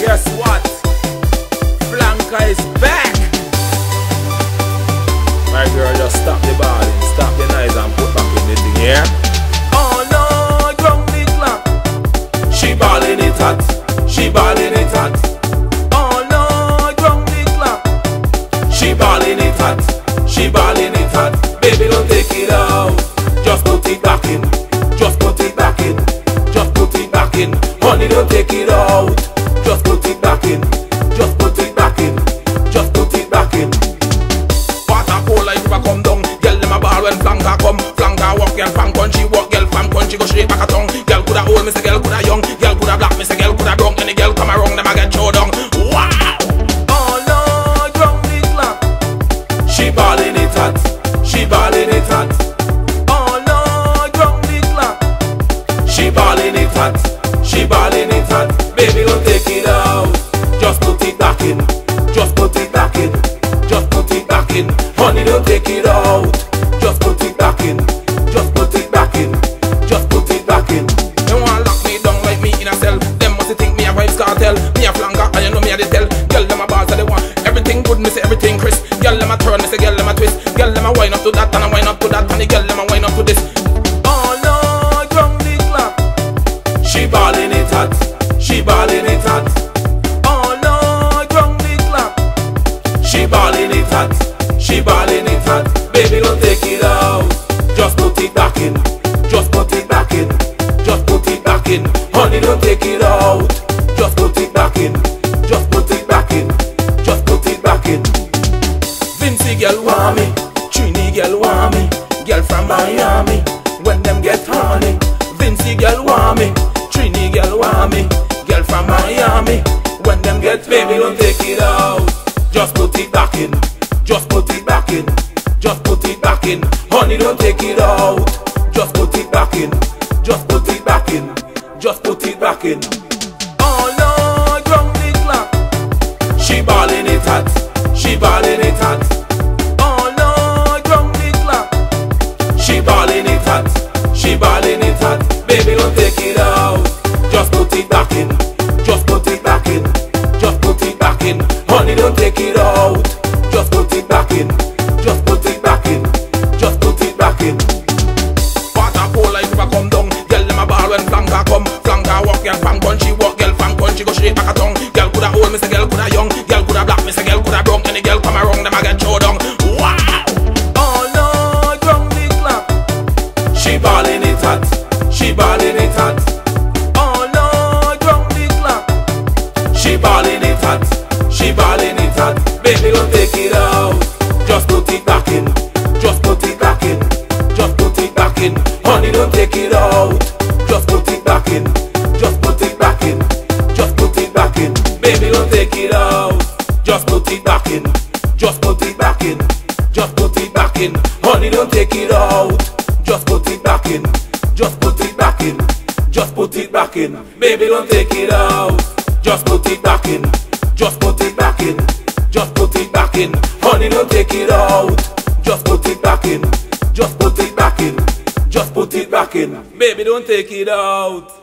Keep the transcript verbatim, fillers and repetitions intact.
Guess what? Flanker is back. My girl, just stop the balling, stop the noise and put back in the thing, yeah? Oh no, ground the clock. She balling it hot, she balling it hot. Oh no, ground the clock. She balling it hot, she balling it hot. Baby, don't take it out, just put it back in. Just put it back in, just put it back in. Honey, don't take it out, just put it back in. Just put it back in, just put it back in. Water cold like river come down. Girl them a ball when flanker come. Flanker walk, girl fan country walk. Girl fan country go straight back a tongue. Girl coulda old, me say girl coulda young. Girl coulda black, me say girl coulda brown. Any girl come around, them a get thrown down. Wow! Oh no, drum the clock. She ballin' it hot, she ballin' it hot. Oh no, drum the clock. She ballin' it hot, she ballin' it hot. Baby, don't take it out, just put it back in. Just put it back in, just put it back in. Honey, don't take it out, just put it back in. Just put it back in, just put it back in. They wanna lock me down like me in a cell. Them must think me a vibes cartel. Me a flanker and you know me a the tell. Girl them a bars that they want. Everything good, me say everything crisp. Girl them a turn, me say girl them a twist. Girl them a wind up to that and a wind up to that. And the girl them a wind up to this. Oh no, drum the clock. She ballin' it hot, she ballin' it hot. Oh no, drum the clock. She ballin' it hot, she ballin' it hot. Baby, don't take it out, just put it back in. Just put it back in, just put it back in. Honey, don't take it out, just put it back in. Just put it back in, just put it back in. Vincy girl want me, Trini girl want me. Girl from Miami, when them get honey. Vincy girl want me, Trini girl want me. Girl from Miami, when them get, baby, don't take it out, just put it back in. Just put it back in, just put it back in. Honey, don't take it out, just put it back in. Just put it back in, just put it back in. Oh no, drum the clock. She ballin' it hot, she ballin' it hot. Oh no, drum the clock. She ballin' it hot, she ballin' it hot. Baby, don't take it out, just put it back in. Just put it back in, just put it back in. Honey, don't take it out, just put it back in. Just put it back in, just put it back in. Water cold like river come down. Girl them a ball when flanker come. Flanker walk, girl fan country walk. Girl fan country go straight back a tongue. Girl coulda old, me say girl coulda young. Girl coulda black, me say girl coulda brown. Any girl come around, them a get thrown down. Wow! Oh no, drum the clock. She ballin' it hot, she ballin' it hot. Oh no, drum the clock. She ballin' it hot, she ballin' it hot. Baby, don't take it out, just put it back in. Just put it back in, just put it back in. Honey, don't take it out, just put it back in. Just put it back in, just put it back in. Baby, don't take it out, just put it back in. Just put it back in, just put it back in. Honey, don't take it out, just put it back in. Just put it back in, just put it back in. Baby, don't take it out, just put it back in. Just put it back in, just put it back in. Honey, don't take it out, just put it back in. Just put it back in, just put it back in. Baby, don't take it out.